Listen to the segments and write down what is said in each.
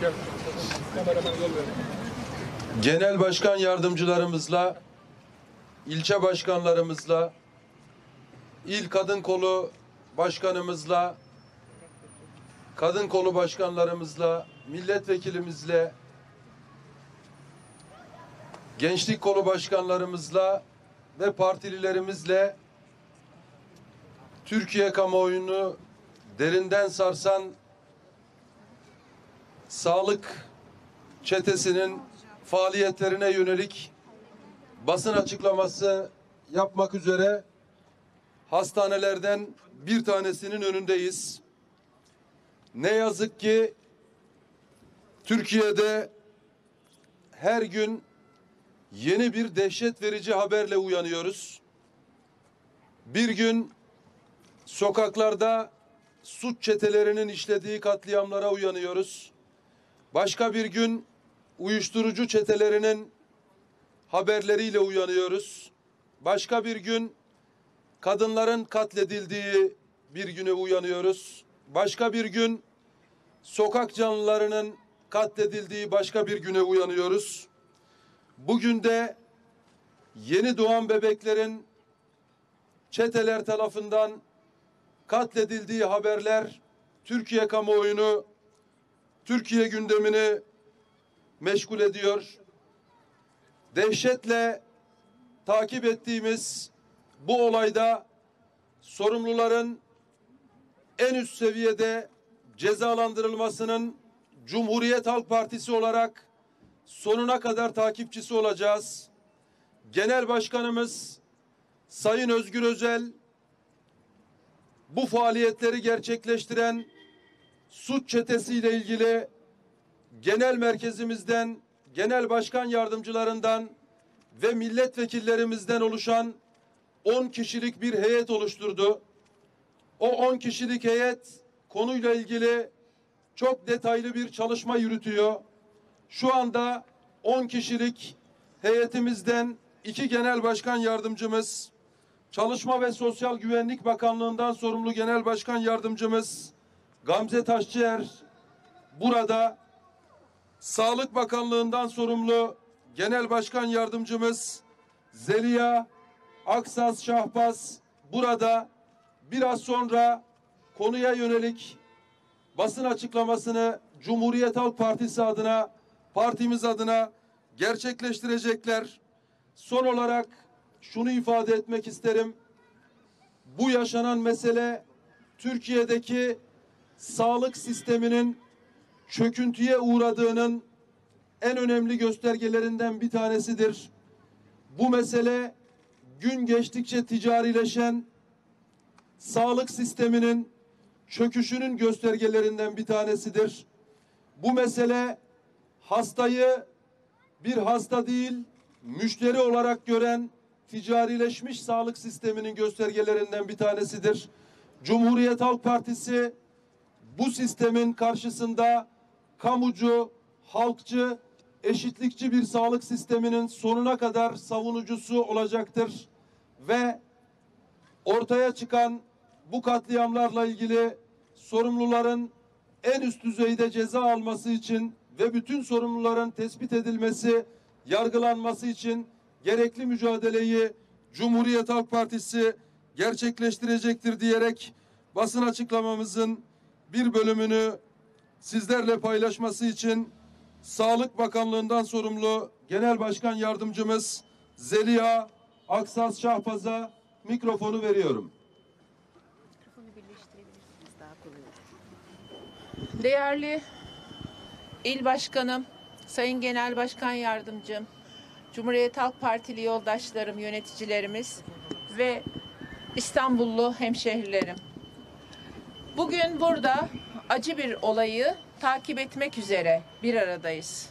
Genel başkan yardımcılarımızla, ilçe başkanlarımızla, il kadın kolu başkanımızla, kadın kolu başkanlarımızla, milletvekilimizle, gençlik kolu başkanlarımızla ve partililerimizle Türkiye kamuoyunu derinden sarsan sağlık çetesinin faaliyetlerine yönelik basın açıklaması yapmak üzere hastanelerden bir tanesinin önündeyiz. Ne yazık ki Türkiye'de her gün yeni bir dehşet verici haberle uyanıyoruz. Bir gün sokaklarda suç çetelerinin işlediği katliamlara uyanıyoruz. Başka bir gün uyuşturucu çetelerinin haberleriyle uyanıyoruz. Başka bir gün kadınların katledildiği bir güne uyanıyoruz. Başka bir gün sokak canlılarının katledildiği başka bir güne uyanıyoruz. Bugün de yeni doğan bebeklerin çeteler tarafından katledildiği haberler Türkiye kamuoyunu, Türkiye gündemini meşgul ediyor. Dehşetle takip ettiğimiz bu olayda sorumluların en üst seviyede cezalandırılmasının Cumhuriyet Halk Partisi olarak sonuna kadar takipçisi olacağız. Genel Başkanımız Sayın Özgür Özel bu faaliyetleri gerçekleştiren suç çetesiyle ilgili genel merkezimizden, genel başkan yardımcılarından ve milletvekillerimizden oluşan 10 kişilik bir heyet oluşturdu. O 10 kişilik heyet konuyla ilgili çok detaylı bir çalışma yürütüyor. Şu anda 10 kişilik heyetimizden 2 genel başkan yardımcımız, Çalışma ve Sosyal Güvenlik Bakanlığı'ndan sorumlu genel başkan yardımcımız Gamze Taşçıer burada, Sağlık Bakanlığı'ndan sorumlu genel başkan yardımcımız Zeliha Aksaz Şahbaz burada. Biraz sonra konuya yönelik basın açıklamasını Cumhuriyet Halk Partisi adına, partimiz adına gerçekleştirecekler. Son olarak şunu ifade etmek isterim. Bu yaşanan mesele Türkiye'deki sağlık sisteminin çöküntüye uğradığının en önemli göstergelerinden bir tanesidir. Bu mesele gün geçtikçe ticarileşen sağlık sisteminin çöküşünün göstergelerinden bir tanesidir. Bu mesele hastayı bir hasta değil, müşteri olarak gören ticarileşmiş sağlık sisteminin göstergelerinden bir tanesidir. Cumhuriyet Halk Partisi bu sistemin karşısında kamucu, halkçı, eşitlikçi bir sağlık sisteminin sonuna kadar savunucusu olacaktır. Ve ortaya çıkan bu katliamlarla ilgili sorumluların en üst düzeyde ceza alması için ve bütün sorumluların tespit edilmesi, yargılanması için gerekli mücadeleyi Cumhuriyet Halk Partisi gerçekleştirecektir diyerek basın açıklamamızın bir bölümünü sizlerle paylaşması için Sağlık Bakanlığı'ndan sorumlu Genel Başkan Yardımcımız Zeliha Aksaz Şahbaz'a mikrofonu veriyorum. Değerli İl Başkanım, Sayın Genel Başkan Yardımcım, Cumhuriyet Halk Partili yoldaşlarım, yöneticilerimiz ve İstanbullu hemşehrilerim. Bugün burada acı bir olayı takip etmek üzere bir aradayız.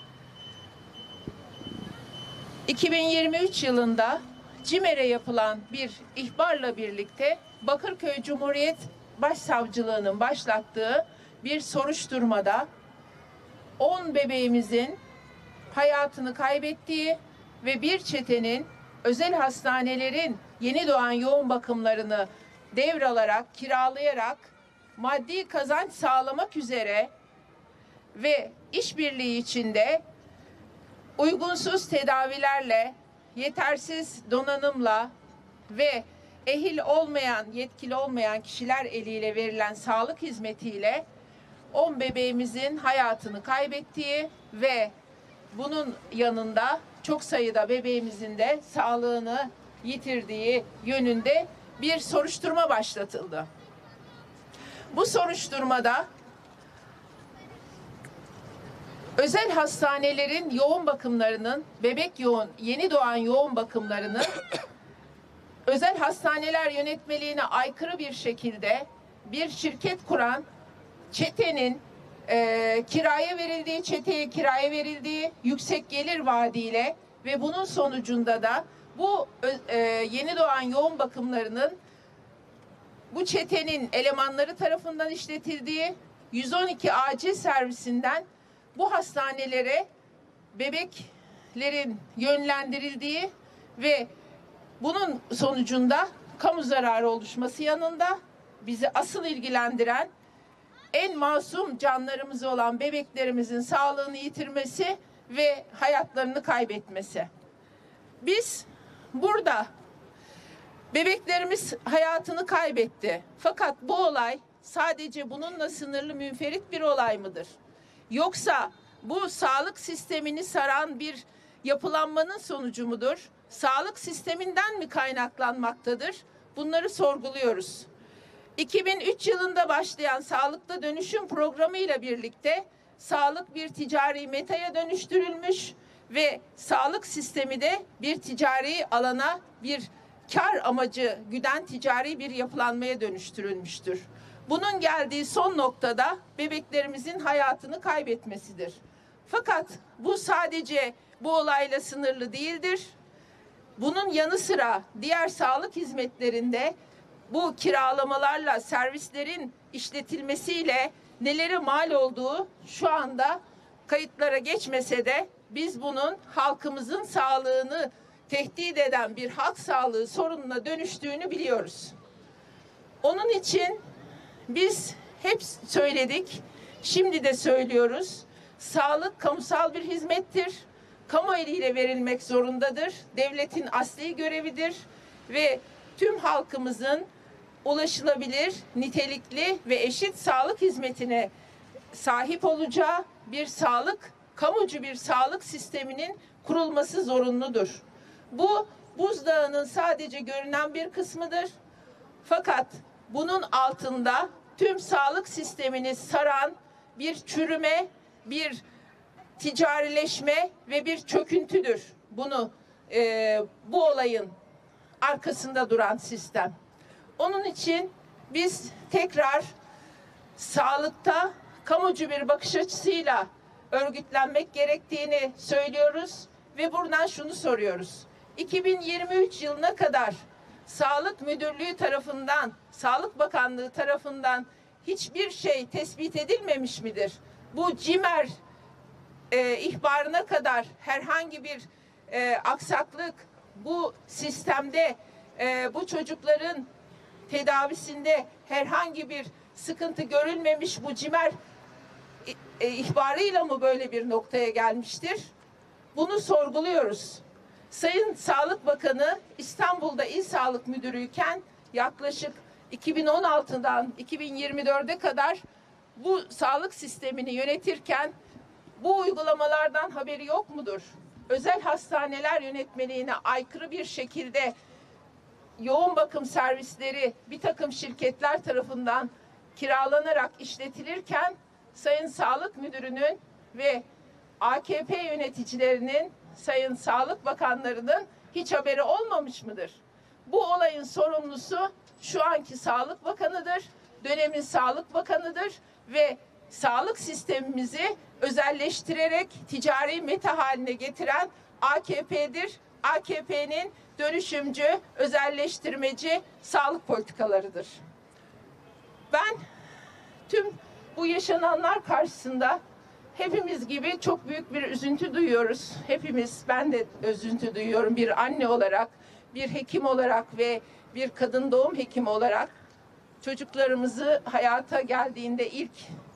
2023 yılında CİMER'e yapılan bir ihbarla birlikte Bakırköy Cumhuriyet Başsavcılığı'nın başlattığı bir soruşturmada 10 bebeğimizin hayatını kaybettiği ve bir çetenin özel hastanelerin yeni doğan yoğun bakımlarını devralarak, kiralayarak maddi kazanç sağlamak üzere ve işbirliği içinde uygunsuz tedavilerle, yetersiz donanımla ve ehil olmayan, yetkili olmayan kişiler eliyle verilen sağlık hizmetiyle 10 bebeğimizin hayatını kaybettiği ve bunun yanında çok sayıda bebeğimizin de sağlığını yitirdiği yönünde bir soruşturma başlatıldı. Bu soruşturmada özel hastanelerin yoğun bakımlarının, yeni doğan yoğun bakımlarının özel hastaneler yönetmeliğine aykırı bir şekilde bir şirket kuran çetenin çeteye kiraya verildiği, yüksek gelir vaadiyle ve bunun sonucunda da bu yeni doğan yoğun bakımlarının bu çetenin elemanları tarafından işletildiği, 112 acil servisinden bu hastanelere bebeklerin yönlendirildiği ve bunun sonucunda kamu zararı oluşması yanında bizi asıl ilgilendiren en masum canlarımız olan bebeklerimizin sağlığını yitirmesi ve hayatlarını kaybetmesi. Biz burada bebeklerimiz hayatını kaybetti. Fakat bu olay sadece bununla sınırlı münferit bir olay mıdır? Yoksa bu sağlık sistemini saran bir yapılanmanın sonucu mudur? Sağlık sisteminden mi kaynaklanmaktadır? Bunları sorguluyoruz. 2003 yılında başlayan Sağlıkta Dönüşüm Programı ile birlikte sağlık bir ticari metaya dönüştürülmüş ve sağlık sistemi de bir ticari alana, bir kar amacı güden ticari bir yapılanmaya dönüştürülmüştür. Bunun geldiği son noktada bebeklerimizin hayatını kaybetmesidir. Fakat bu sadece bu olayla sınırlı değildir. Bunun yanı sıra diğer sağlık hizmetlerinde bu kiralamalarla servislerin işletilmesiyle nelere mal olduğu şu anda kayıtlara geçmese de biz bunun halkımızın sağlığını tehdit eden bir halk sağlığı sorununa dönüştüğünü biliyoruz. Onun için biz hep söyledik, şimdi de söylüyoruz. Sağlık kamusal bir hizmettir. Kamu eliyle verilmek zorundadır. Devletin asli görevidir ve tüm halkımızın ulaşılabilir, nitelikli ve eşit sağlık hizmetine sahip olacağı bir kamucu bir sağlık sisteminin kurulması zorunludur. Bu buzdağının sadece görünen bir kısmıdır. Fakat bunun altında tüm sağlık sistemini saran bir çürüme, bir ticarileşme ve bir çöküntüdür. Bu olayın arkasında duran sistem. Onun için biz tekrar sağlıkta kamucu bir bakış açısıyla örgütlenmek gerektiğini söylüyoruz ve buradan şunu soruyoruz. 2023 yılına kadar Sağlık Müdürlüğü tarafından, Sağlık Bakanlığı tarafından hiçbir şey tespit edilmemiş midir? Bu CİMER ihbarına kadar herhangi bir aksaklık bu sistemde, bu çocukların tedavisinde herhangi bir sıkıntı görülmemiş, bu CİMER ihbarıyla mı böyle bir noktaya gelmiştir? Bunu sorguluyoruz. Sayın Sağlık Bakanı İstanbul'da İl Sağlık Müdürüyken yaklaşık 2016'dan 2024'e kadar bu sağlık sistemini yönetirken bu uygulamalardan haberi yok mudur? Özel hastaneler yönetmeliğine aykırı bir şekilde yoğun bakım servisleri bir takım şirketler tarafından kiralanarak işletilirken Sayın Sağlık Müdürü'nün ve AKP yöneticilerinin, Sayın Sağlık Bakanlarının hiç haberi olmamış mıdır? Bu olayın sorumlusu şu anki Sağlık Bakanı'dır, dönemin Sağlık Bakanı'dır ve sağlık sistemimizi özelleştirerek ticari meta haline getiren AKP'dir. AKP'nin dönüşümcü, özelleştirmeci sağlık politikalarıdır. Ben tüm bu yaşananlar karşısında hepimiz gibi çok büyük bir üzüntü duyuyoruz. Ben de üzüntü duyuyorum bir anne olarak, bir hekim olarak ve bir kadın doğum hekimi olarak. Çocuklarımızı hayata geldiğinde ilk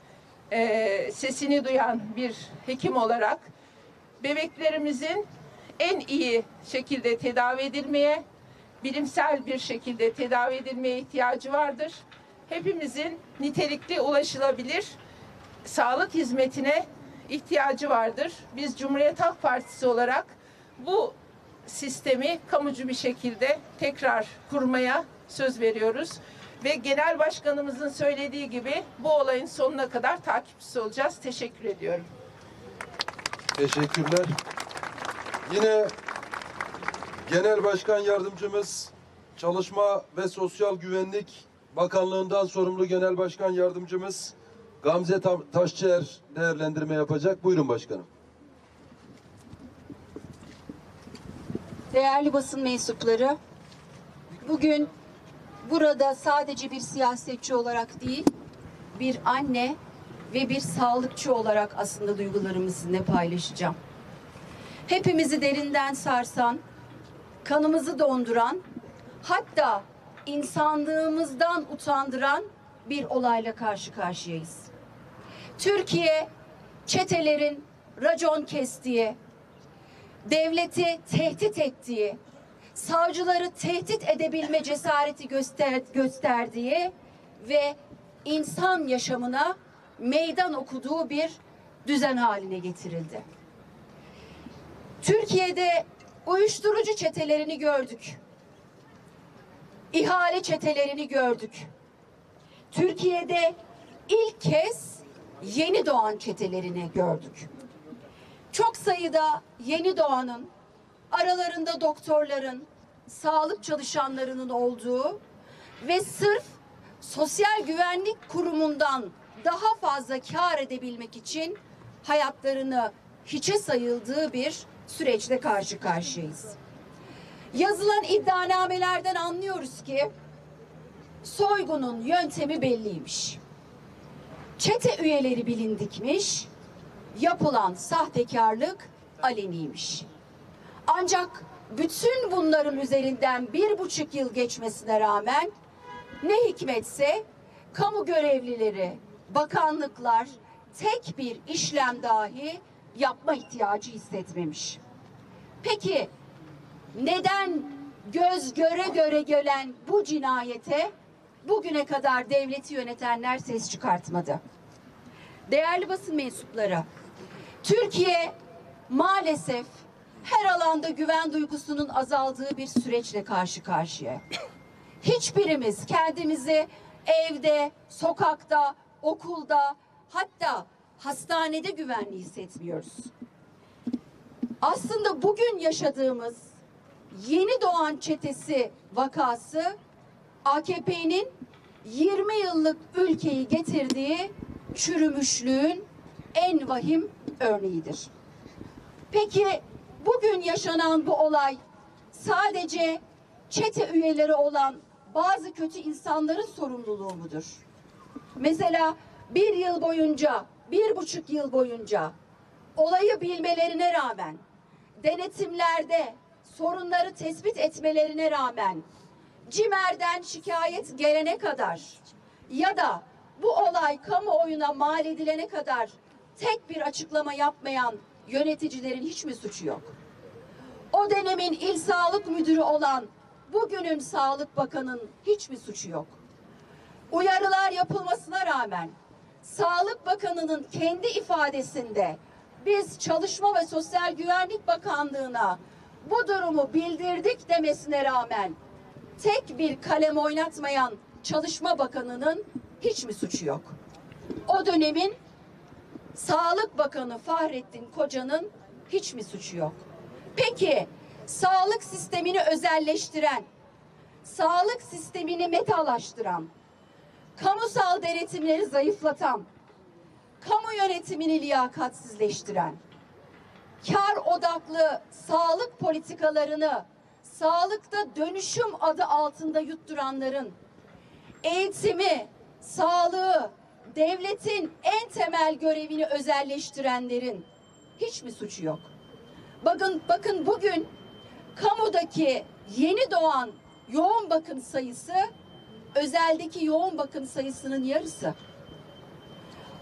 sesini duyan bir hekim olarak bebeklerimizin en iyi şekilde tedavi edilmeye, bilimsel bir şekilde tedavi edilmeye ihtiyacı vardır. Hepimizin nitelikli, ulaşılabilir sağlık hizmetine ihtiyacı vardır. Biz Cumhuriyet Halk Partisi olarak bu sistemi kamucu bir şekilde tekrar kurmaya söz veriyoruz. Ve Genel Başkanımızın söylediği gibi bu olayın sonuna kadar takipçisi olacağız. Teşekkür ediyorum. Teşekkürler. Yine Genel Başkan Yardımcımız, Çalışma ve Sosyal Güvenlik Bakanlığı'ndan sorumlu Genel Başkan Yardımcımız Gamze Taşçıer değerlendirme yapacak. Buyurun başkanım. Değerli basın mensupları, bugün burada sadece bir siyasetçi olarak değil, bir anne ve bir sağlıkçı olarak aslında duygularımı sizinle paylaşacağım. Hepimizi derinden sarsan, kanımızı donduran, hatta insanlığımızdan utandıran bir olayla karşı karşıyayız. Türkiye, çetelerin racon kestiği, devleti tehdit ettiği, savcıları tehdit edebilme cesareti gösterdiği ve insan yaşamına meydan okuduğu bir düzen haline getirildi. Türkiye'de uyuşturucu çetelerini gördük. İhale çetelerini gördük. Türkiye'de ilk kez yeni doğan çetelerini gördük. Çok sayıda yeni doğanın, aralarında doktorların, sağlık çalışanlarının olduğu ve sırf Sosyal Güvenlik Kurumu'ndan daha fazla kâr edebilmek için hayatlarını hiçe sayıldığı bir süreçle karşı karşıyayız. Yazılan iddianamelerden anlıyoruz ki soygunun yöntemi belliymiş. Çete üyeleri bilindikmiş, yapılan sahtekarlık aleniymiş. Ancak bütün bunların üzerinden 1,5 yıl geçmesine rağmen ne hikmetse kamu görevlileri, bakanlıklar tek bir işlem dahi yapma ihtiyacı hissetmemiş. Peki neden göz göre göre gelen bu cinayete bugüne kadar devleti yönetenler ses çıkartmadı? Değerli basın mensupları, Türkiye maalesef her alanda güven duygusunun azaldığı bir süreçle karşı karşıya. Hiçbirimiz kendimizi evde, sokakta, okulda, hatta hastanede güvenli hissetmiyoruz. Aslında bugün yaşadığımız yeni doğan çetesi vakası AKP'nin 20 yıllık ülkeyi getirdiği çürümüşlüğün en vahim örneğidir. Peki bugün yaşanan bu olay sadece çete üyeleri olan bazı kötü insanların sorumluluğu mudur? Mesela 1,5 yıl boyunca olayı bilmelerine rağmen, denetimlerde sorunları tespit etmelerine rağmen, CİMER'den şikayet gelene kadar ya da bu olay kamuoyuna mal edilene kadar tek bir açıklama yapmayan yöneticilerin hiç mi suçu yok? O dönemin İl Sağlık Müdürü olan bugünün Sağlık Bakanı'nın hiç mi suçu yok? Uyarılar yapılmasına rağmen Sağlık Bakanı'nın kendi ifadesinde biz Çalışma ve Sosyal Güvenlik Bakanlığı'na bu durumu bildirdik demesine rağmen tek bir kalem oynatmayan Çalışma Bakanı'nın hiç mi suçu yok? O dönemin Sağlık Bakanı Fahrettin Koca'nın hiç mi suçu yok? Peki sağlık sistemini özelleştiren, sağlık sistemini metalaştıran, kamusal denetimleri zayıflatan, kamu yönetimini liyakatsizleştiren, kar odaklı sağlık politikalarını sağlıkta dönüşüm adı altında yutturanların, eğitimi, sağlığı, devletin en temel görevini özelleştirenlerin hiç mi suçu yok? Bakın bugün kamudaki yeni doğan yoğun bakım sayısı özeldeki yoğun bakım sayısının yarısı.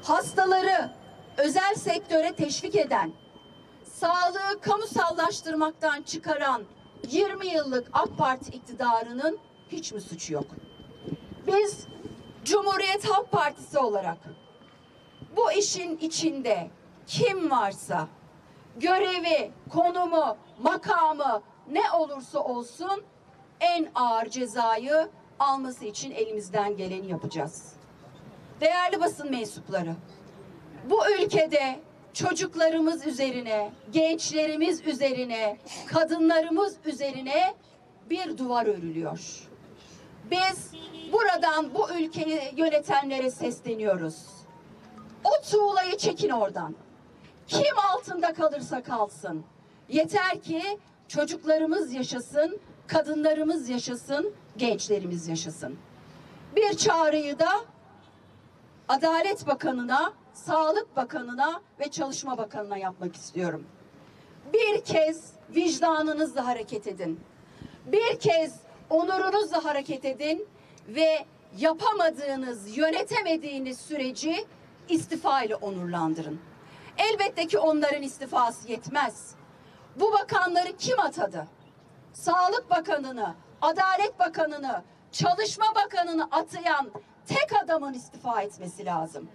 hastaları özel sektöre teşvik eden, sağlığı kamusallaştırmaktan çıkaran 20 yıllık AK Parti iktidarının hiç mi suçu yok? Biz Cumhuriyet Halk Partisi olarak bu işin içinde kim varsa, görevi, konumu, makamı ne olursa olsun en ağır cezayı alması için elimizden geleni yapacağız. Değerli basın mensupları, bu ülkede çocuklarımız üzerine, gençlerimiz üzerine, kadınlarımız üzerine bir duvar örülüyor. Biz buradan bu ülkeyi yönetenlere sesleniyoruz. O tuğlayı çekin oradan. Kim altında kalırsa kalsın. Yeter ki çocuklarımız yaşasın, kadınlarımız yaşasın, gençlerimiz yaşasın. Bir çağrıyı da Adalet Bakanı'na, Sağlık Bakanı'na ve Çalışma Bakanı'na yapmak istiyorum. Bir kez vicdanınızla hareket edin. Bir kez onurunuzla hareket edin ve yapamadığınız, yönetemediğiniz süreci istifa ile onurlandırın. Elbette ki onların istifası yetmez. Bu bakanları kim atadı? Sağlık Bakanı'nı, Adalet Bakanı'nı, Çalışma Bakanı'nı atayan tek adamın istifa etmesi lazım.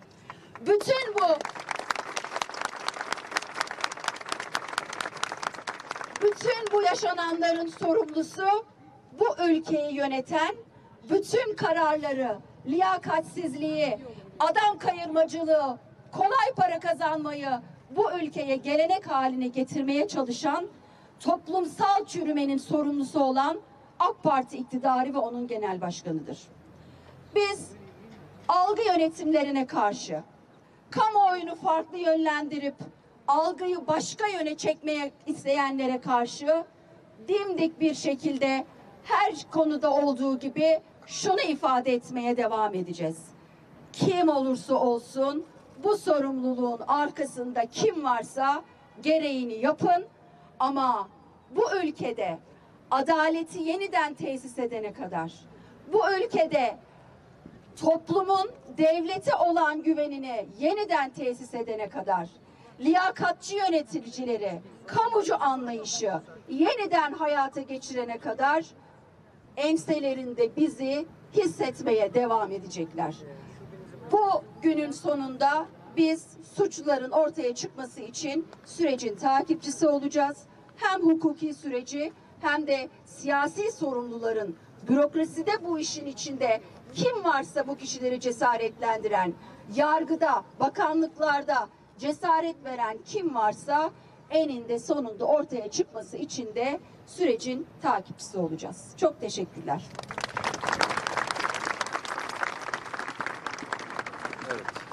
Bütün bu yaşananların sorumlusu bu ülkeyi yöneten, bütün kararları, liyakatsizliği, adam kayırmacılığı, kolay para kazanmayı bu ülkeye gelenek haline getirmeye çalışan, toplumsal çürümenin sorumlusu olan AK Parti iktidarı ve onun genel başkanıdır. Biz algı yönetimlerine karşı, kamuoyunu farklı yönlendirip algıyı başka yöne çekmeye isteyenlere karşı dimdik bir şekilde her konuda olduğu gibi şunu ifade etmeye devam edeceğiz. Kim olursa olsun bu sorumluluğun arkasında kim varsa gereğini yapın ama bu ülkede adaleti yeniden tesis edene kadar, bu ülkede toplumun devlete olan güvenini yeniden tesis edene kadar, liyakatçı yöneticileri, kamucu anlayışı yeniden hayata geçirene kadar enselerinde bizi hissetmeye devam edecekler. Bu günün sonunda biz suçluların ortaya çıkması için sürecin takipçisi olacağız. Hem hukuki süreci hem de siyasi sorumluların bürokraside bu işin içinde kim varsa bu kişileri cesaretlendiren, yargıda, bakanlıklarda cesaret veren kim varsa eninde sonunda ortaya çıkması için de sürecin takipçisi olacağız. Çok teşekkürler. Evet.